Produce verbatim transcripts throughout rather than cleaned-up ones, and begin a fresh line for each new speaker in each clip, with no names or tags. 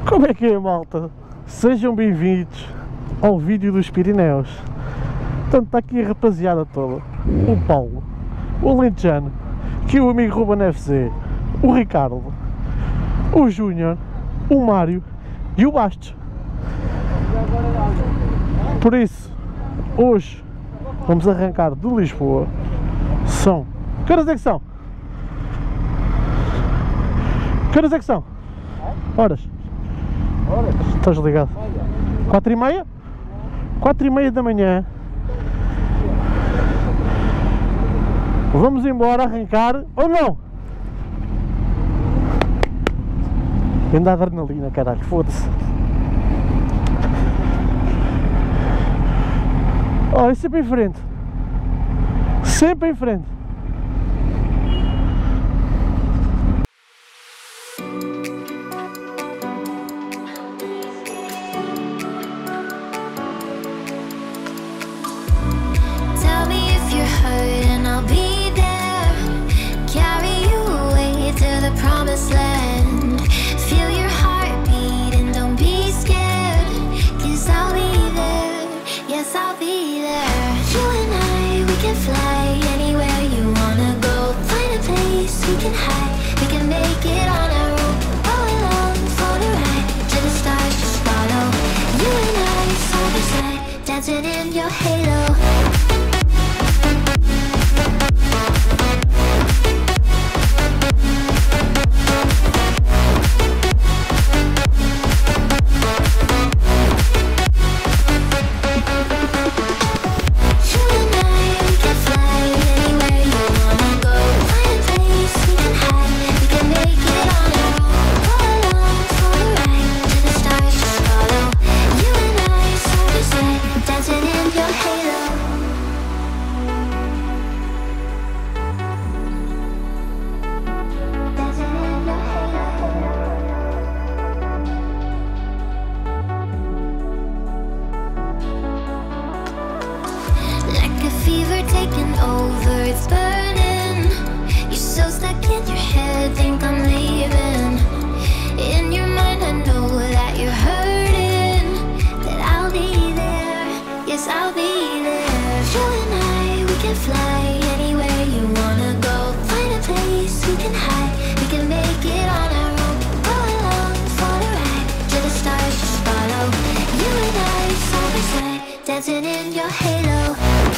Como é que é, malta? Sejam bem-vindos ao vídeo dos Pirineus. Portanto, está aqui a rapaziada toda. O Paulo, o Alentejano, que é o amigo Ruben F Z, o Ricardo, o Júnior, o Mário e o Bastos. Por isso, hoje vamos arrancar de Lisboa. São... Que horas é que são? Que horas é que são? Horas?
Horas?
Estás ligado? Quatro e meia? Quatro e meia da manhã. Vamos embora arrancar ou não? Ainda a adrenalina, caralho, foda-se. Oh, é sempre em frente. Sempre em frente.
Tell me if you're hurt and I'll be there. Carry you away to the promised land. Feel your heartbeat and don't be scared, 'cause I'll be there. Yes, I'll be there. You and I, we can fly anywhere you wanna go. Find a place we can hide, we can make it on our own. Go along for the ride, to the stars just follow. You and I, side by side, dancing in your halo. Taking over, it's burning. You're so stuck in your head, think I'm leaving. In your mind I know that you're hurting, that I'll be there, yes I'll be there. You and I, we can fly anywhere you wanna go. Find a place we can hide, we can make it on our own. Go along for the ride, to the stars just follow. You and I, side by side, dancing in your halo.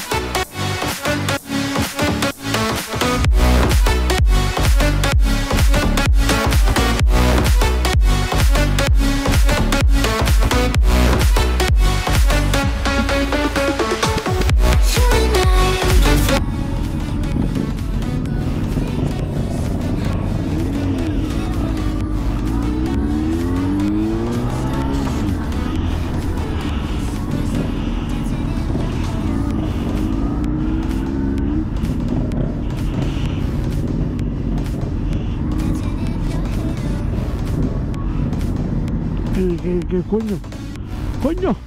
¿Qué, qué, qué coño? ¡Coño!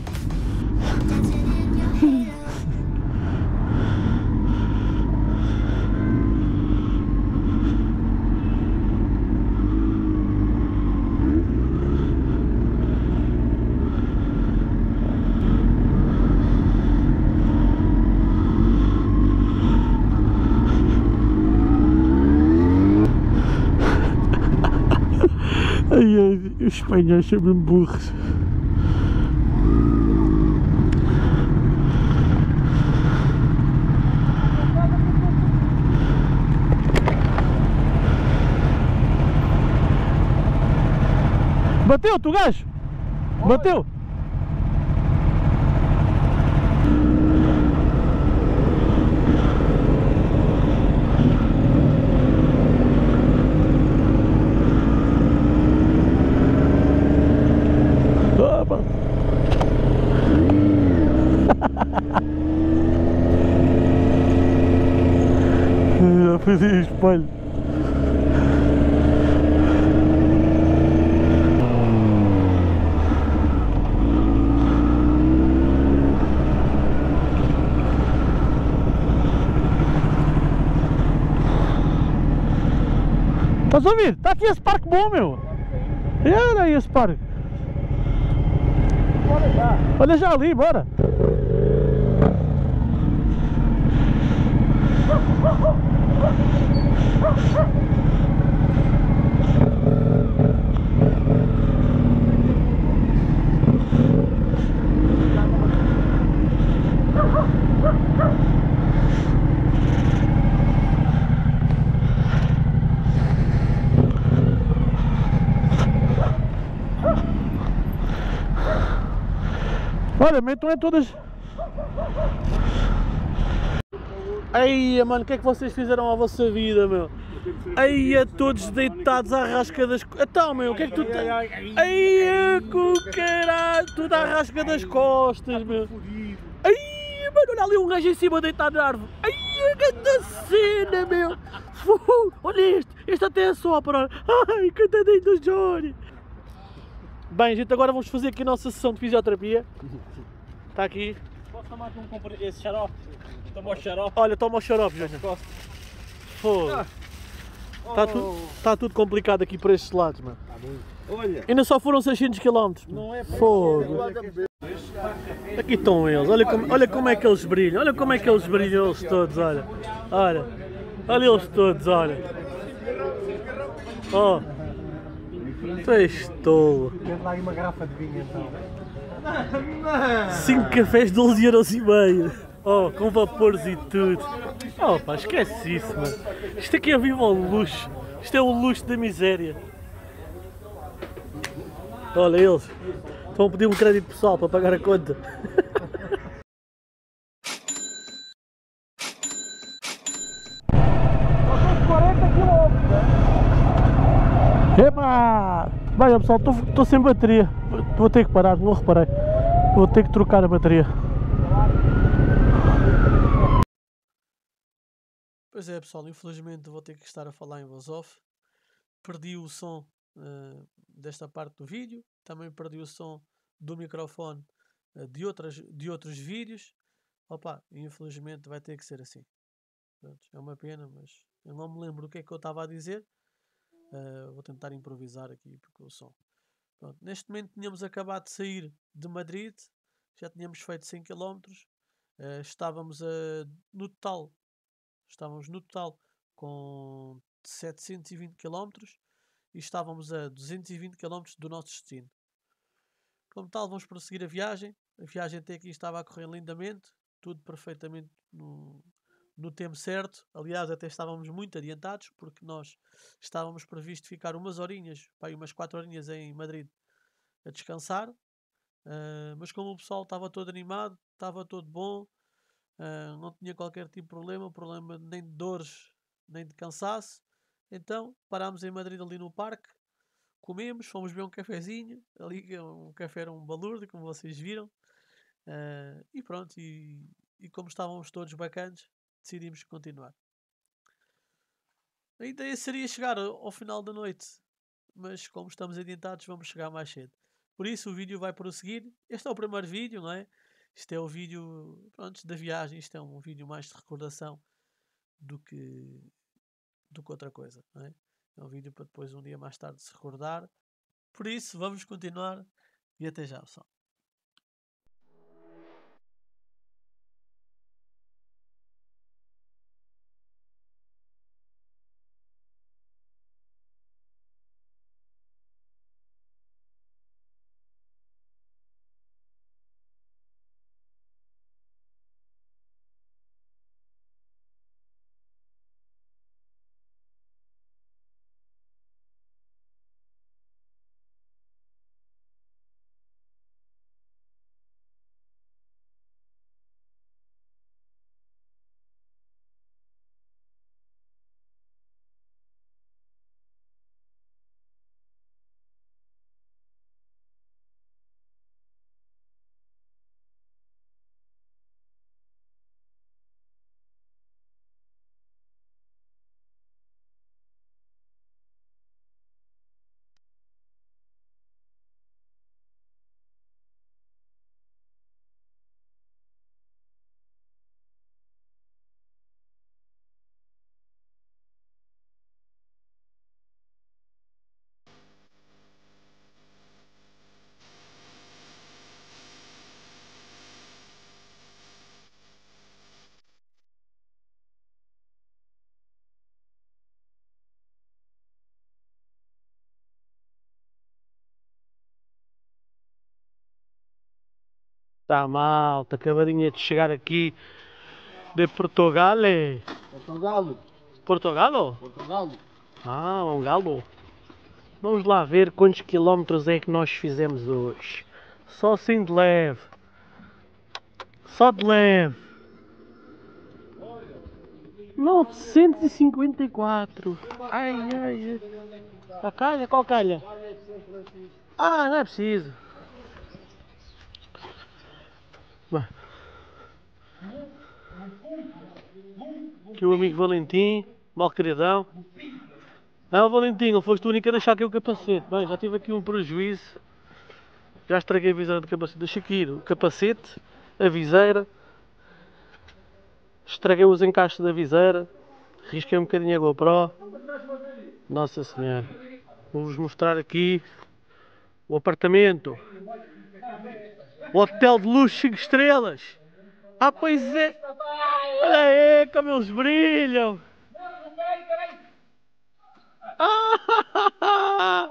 Ai, ai, os espanhóis são mesmo burros. Bateu-te o gajo? Bateu? Já fiz o espelho. Estás a ouvir? Está aqui esse parque bom, meu! E olha aí esse parque. Olha já ali, bora. Olha, metam em todas. Eia, mano, o que é que vocês fizeram à vossa vida, meu? Eia, todos deitados à rasca das... Então, meu, o que é que tu tens? Eia, com caralho, tudo à rasca das costas, meu. Eia, mano, olha ali um gajo em cima deitado na árvore. Eia, grande cena, meu. Olha este, este até é só para... Ai, coitadinho do Johnny. Bem, gente, agora vamos fazer aqui a nossa sessão de fisioterapia. Está aqui.
Posso tomar aqui um esse xarope? Toma o xarope.
Olha, toma o xarope, Júnior. Foda. Está tudo, tá tudo complicado aqui por estes lados, mano.
Olha.
Ainda só foram seiscentos quilómetros.
Não é
foda. Aqui estão eles, olha como, olha como é que eles brilham, olha como é que eles brilham eles todos, olha. Olha, olha eles todos, olha. Oh. Tu és tolo.
Tens lá aí uma garrafa de vinho então.
cinco cafés de doze euros e meio. Oh, com vapores e tudo. Oh pá, esquece isso, mano. Isto aqui é vivo ao luxo. Isto é o luxo da miséria. Olha eles. Estão a pedir um crédito pessoal para pagar a conta. Epá! Vai pessoal, estou sem bateria. Vou ter que parar, não reparei. Vou ter que trocar a bateria. Pois é pessoal, infelizmente vou ter que estar a falar em voz off. Perdi o som uh, desta parte do vídeo. Também perdi o som do microfone uh, de, outras, de outros vídeos. Opa, infelizmente vai ter que ser assim. Pronto, é uma pena, mas eu não me lembro o que é que eu estava a dizer. Uh, vou tentar improvisar aqui porque o som. Pronto, neste momento tínhamos acabado de sair de Madrid, já tínhamos feito cem quilómetros, uh, estávamos uh, no total, estávamos no total com setecentos e vinte quilómetros e estávamos a duzentos e vinte quilómetros do nosso destino. Como tal, vamos prosseguir a viagem. A viagem até aqui estava a correr lindamente, tudo perfeitamente no, no tempo certo. Aliás, até estávamos muito adiantados, porque nós estávamos previsto ficar umas horinhas, pá, umas quatro horinhas em Madrid a descansar. Uh, mas como o pessoal estava todo animado, estava todo bom, uh, não tinha qualquer tipo de problema, problema nem de dores, nem de cansaço. Então parámos em Madrid ali no parque, comemos, fomos beber um cafezinho, ali um café era um balúrdio, como vocês viram. Uh, e pronto, e, e como estávamos todos bacanas, decidimos continuar. A ideia seria chegar ao final da noite, mas como estamos adiantados, vamos chegar mais cedo. Por isso o vídeo vai prosseguir. Este é o primeiro vídeo, não é? Isto é o vídeo, pronto, da viagem. Isto é um vídeo mais de recordação do que, do que outra coisa, não é? É um vídeo para depois um dia mais tarde se recordar. Por isso vamos continuar e até já, pessoal. está, malta? Acabadinha de chegar aqui de Portugal.
Portugal.
Portugal?
Portugal.
Ah, um galo. Vamos lá ver quantos quilómetros é que nós fizemos hoje. Só assim de leve. Só de leve. novecentos e cinquenta e quatro. Ai, ai, ai. A calha? Qual calha? Ah, não é preciso. Bem. Aqui o amigo Valentim, mal queridão. Não, Valentim, não foste tu o único a deixar aqui o capacete. Bem, já tive aqui um prejuízo. Já estraguei a viseira do capacete. Deixa aqui ir o capacete, a viseira. Estraguei os encaixes da viseira. Risquei um bocadinho a GoPro. Nossa Senhora. Vou-vos mostrar aqui o apartamento. O hotel de luxo cinco estrelas. Ah, pois é. Olha aí como eles brilham. Ah!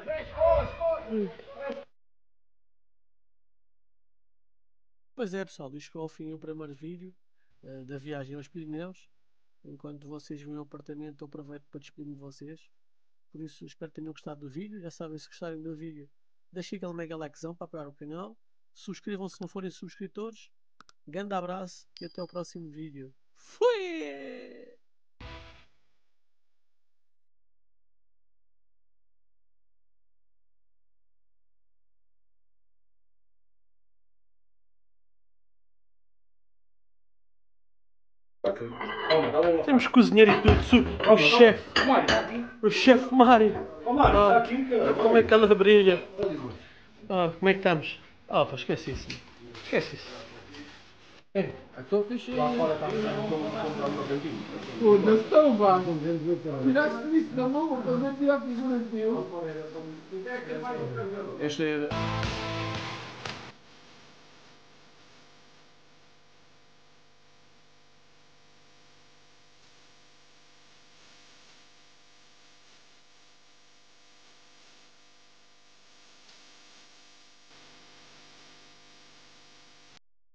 Pois é, pessoal, isto chegou ao fim o primeiro vídeo uh, da viagem aos Pirineus. Enquanto vocês vêm ao apartamento, eu aproveito para despedir-me de vocês. Por isso, espero que tenham gostado do vídeo. Já sabem, se gostarem do vídeo, deixem aquele mega likezão para apoiar o canal. Subscrevam se não forem subscritores. Grande abraço e até o próximo vídeo. Fui! Temos cozinheiro e tudo. O chefe. O chefe Mário. Ah, como é que ela brilha? Ah, como é que estamos? Ah, pá, esquece isso. Esquece isso.
É, estou fixe. Foda-se, então vá. Tiraste isso da mão, estás a tirar com o teu. Este é.